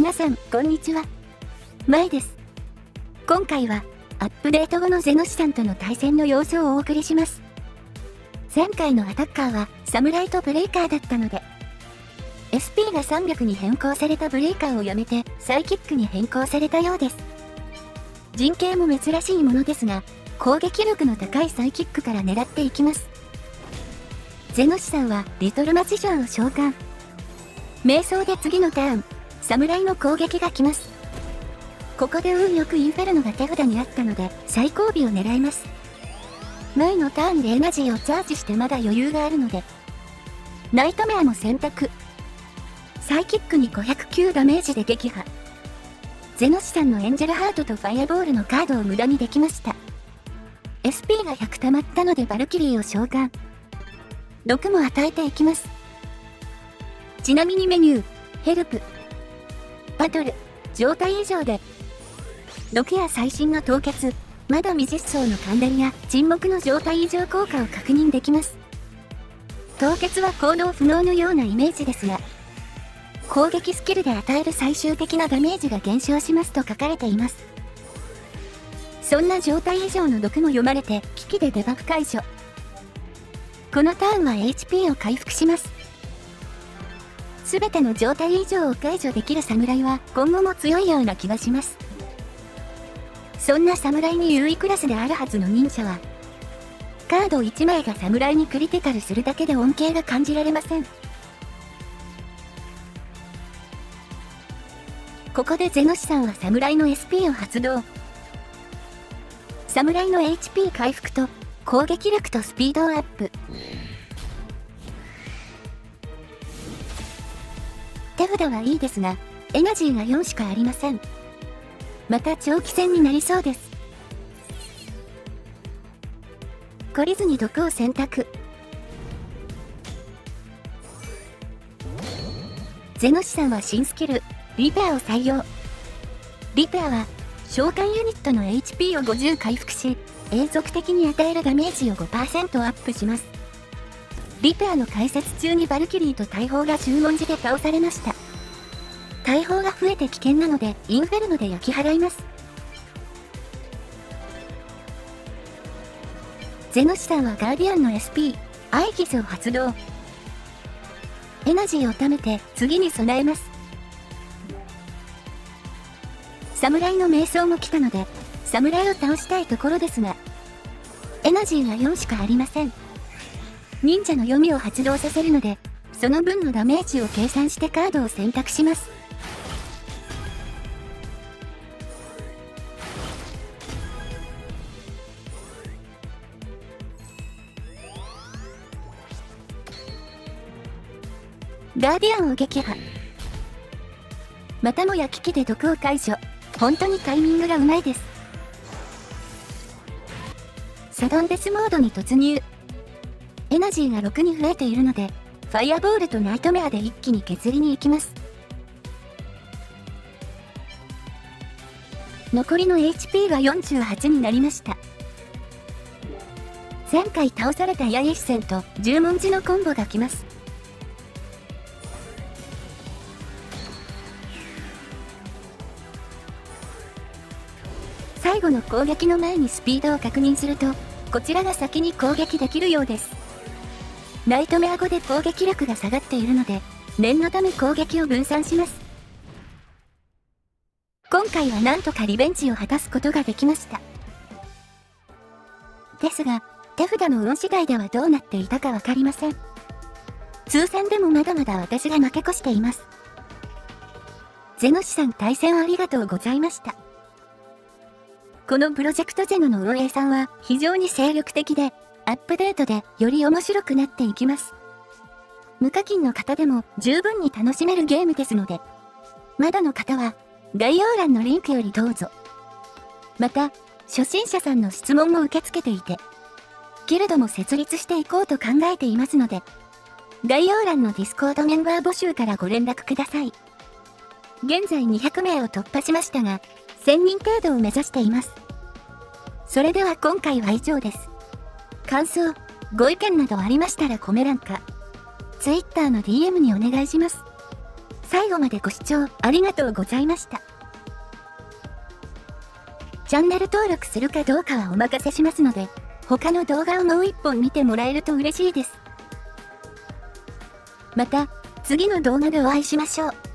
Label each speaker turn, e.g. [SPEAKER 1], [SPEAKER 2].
[SPEAKER 1] 皆さん、こんにちは。まいです。今回は、アップデート後のゼノシさんとの対戦の様子をお送りします。前回のアタッカーは、サムライとブレイカーだったので、SP が300に変更されたブレイカーをやめて、サイキックに変更されたようです。陣形も珍しいものですが、攻撃力の高いサイキックから狙っていきます。ゼノシさんは、リトルマジシャンを召喚。瞑想で次のターン、侍の攻撃が来ます。ここで運よくインフェルノが手札にあったので、最後尾を狙います。前のターンでエナジーをチャージしてまだ余裕があるので、ナイトメアも選択。サイキックに509ダメージで撃破。ゼノシさんのエンジェルハートとファイアボールのカードを無駄にできました。SP が100溜まったのでバルキリーを召喚。毒も与えていきます。ちなみにメニュー、ヘルプ、バトル、状態異常で、毒や最新の凍結、まだ未実装の関連や沈黙の状態異常効果を確認できます。凍結は行動不能のようなイメージですが、攻撃スキルで与える最終的なダメージが減少しますと書かれています。そんな状態異常の毒も読まれて、危機でデバフ解除。このターンは HP を回復します。すべての状態異常を解除できる侍は今後も強いような気がします。そんな侍に優位クラスであるはずの忍者は、カード1枚が侍にクリティカルするだけで恩恵が感じられません。ここでゼノシさんは侍の SP を発動。侍の HP 回復と攻撃力とスピードをアップ。手札はいいですが、エナジーが4しかありません。また長期戦になりそうです。懲りずに毒を選択。ゼノシさんは新スキル、リペアを採用。リペアは、召喚ユニットの HP を50回復し、永続的に与えるダメージを 5% アップします。リペアの解説中にバルキリーと大砲が注文時で倒されました。大砲が増えて危険なので、インフェルノで焼き払います。ゼノシさんはガーディアンの SP、アイギスを発動。エナジーを貯めて次に備えます。侍の瞑想も来たので、侍を倒したいところですが、エナジーが4しかありません。忍者の読みを発動させるので、その分のダメージを計算してカードを選択します。ガーディアンを撃破。またもや危機で毒を解除。本当にタイミングがうまいです。サドンデスモードに突入。エナジーが6に増えているので、ファイアボールとナイトメアで一気に削りに行きます。残りの HP が48になりました。前回倒されたヤイシセンと十文字のコンボが来ます。最後の攻撃の前にスピードを確認すると、こちらが先に攻撃できるようです。ナイトメア後で攻撃力が下がっているので、念のため攻撃を分散します。今回はなんとかリベンジを果たすことができました。ですが、手札の運次第ではどうなっていたかわかりません。通算でもまだまだ私が負け越しています。ゼノシさん対戦ありがとうございました。このプロジェクトゼノの運営さんは非常に精力的で、アップデートでより面白くなっていきます。無課金の方でも十分に楽しめるゲームですので、まだの方は概要欄のリンクよりどうぞ。また、初心者さんの質問も受け付けていて、ギルドも設立していこうと考えていますので、概要欄のディスコードメンバー募集からご連絡ください。現在200名を突破しましたが、1000人程度を目指しています。それでは今回は以上です。感想、ご意見などありましたらコメ欄か、Twitter の DM にお願いします。 最後までご視聴ありがとうございました。チャンネル登録するかどうかはお任せしますので、他の動画をもう一本見てもらえると嬉しいです。また、次の動画でお会いしましょう。